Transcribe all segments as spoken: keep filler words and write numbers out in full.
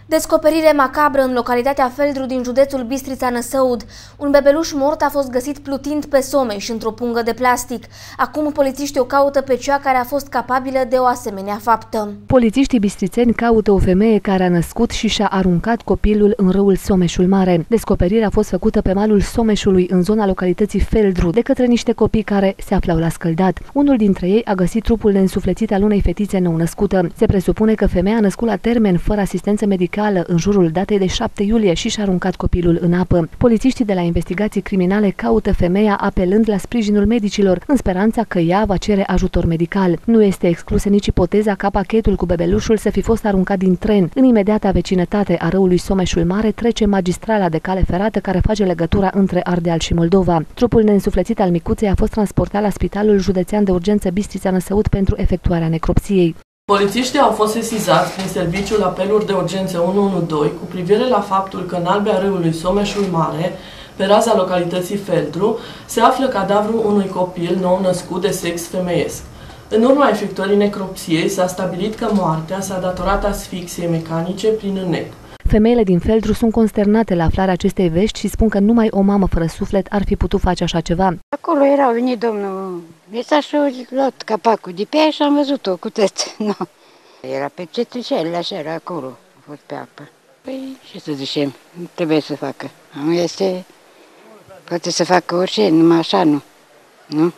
Descoperire macabră în localitatea Feldru din județul Bistrița-Năsăud. Un bebeluș mort a fost găsit plutind pe Someș într-o pungă de plastic. Acum polițiștii o caută pe cea care a fost capabilă de o asemenea faptă. Polițiștii bistrițeni caută o femeie care a născut și și-a aruncat copilul în râul Someșul Mare. Descoperirea a fost făcută pe malul Someșului, în zona localității Feldru, de către niște copii care se aflau la scăldat. Unul dintre ei a găsit trupul neînsuflețit al unei fetițe nou-născută. Se presupune că femeia a născut la termen, fără asistență medicală, în jurul datei de șapte iulie și și-a aruncat copilul în apă. Polițiștii de la investigații criminale caută femeia apelând la sprijinul medicilor, în speranța că ea va cere ajutor medical. Nu este exclusă nici ipoteza ca pachetul cu bebelușul să fi fost aruncat din tren. În imediata vecinătate a râului Someșul Mare trece magistrala de cale ferată care face legătura între Ardeal și Moldova. Trupul neînsuflețit al micuței a fost transportat la Spitalul Județean de Urgență Bistrița-Năsăud pentru efectuarea necropsiei. Polițiștii au fost sesizați prin serviciul apeluri de urgență unu unu doi cu privire la faptul că în albea râului Someșul Mare, pe raza localității Feldru, se află cadavrul unui copil nou-născut de sex femeiesc. În urma efectuării necropsiei s-a stabilit că moartea s-a datorat asfixiei mecanice prin înnec. Femeile din Feldru sunt consternate la aflarea acestei vești și spun că numai o mamă fără suflet ar fi putut face așa ceva. Acolo era venit domnul Mesa și a luat capacul de pe aia și am văzut-o cu tăți. No. Era pe cetrișele, așa era acolo, a fost pe apă. Păi, ce să zicem, trebuie să facă. Nu este, poate să facă orice, numai așa nu. Nu?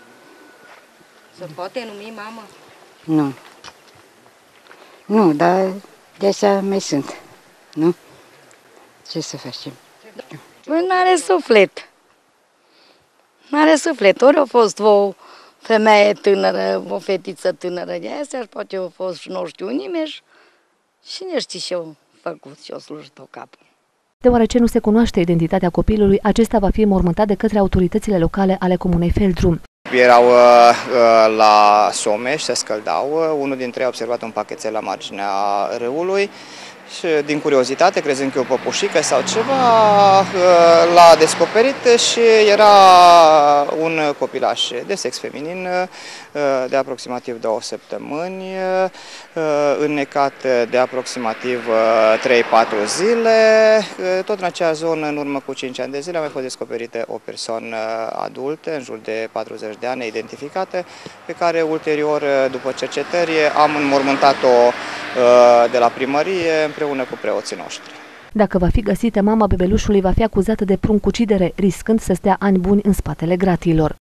Se poate numi mamă? Nu. Nu, dar de asta mai sunt. Nu? Ce să facem? Păi n-are suflet. N-are suflet. Ori a fost o femeie tânără, o fetiță tânără de astea, și poate a fost și nu știu nimeni și nu știu ce-a făcut și-a slujit-o capul. Deoarece nu se cunoaște identitatea copilului, acesta va fi înmormântat de către autoritățile locale ale comunei Feldru. Erau uh, la Someș, se scăldau, unul dintre ei a observat un pachetel la marginea râului și din curiozitate, crezând că e o păpușică sau ceva, uh, l-a descoperit și era un copilaș de sex feminin uh, de aproximativ două săptămâni, uh, înnecat de aproximativ uh, trei patru zile. Uh, tot în acea zonă, în urmă cu cinci ani de zile, a mai fost descoperită o persoană adultă, în jur de patruzeci de ani, neidentificată, pe care ulterior, după cercetări, am înmormântat-o de la primărie împreună cu preoții noștri. Dacă va fi găsită, mama bebelușului va fi acuzată de pruncucidere, riscând să stea ani buni în spatele gratiilor.